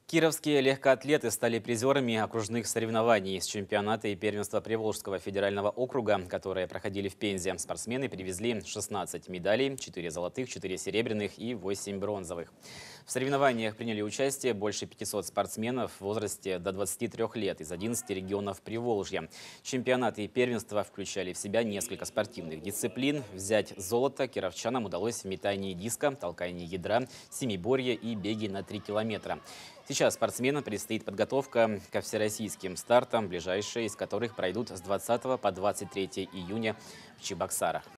Кировские легкоатлеты стали призерами окружных соревнований с чемпионата и первенства Приволжского федерального округа, которые проходили в Пензе. Спортсмены привезли 16 медалей, 4 золотых, 4 серебряных и 8 бронзовых. В соревнованиях приняли участие больше 500 спортсменов в возрасте до 23 лет из 11 регионов Приволжья. Чемпионаты и первенства включали в себя несколько спортивных дисциплин. Взять золото кировчанам удалось в метании диска, толкании ядра, семиборье и беге на 3 километра. Сейчас спортсменам предстоит подготовка ко всероссийским стартам, ближайшие из которых пройдут с 20 по 23 июня в Чебоксарах.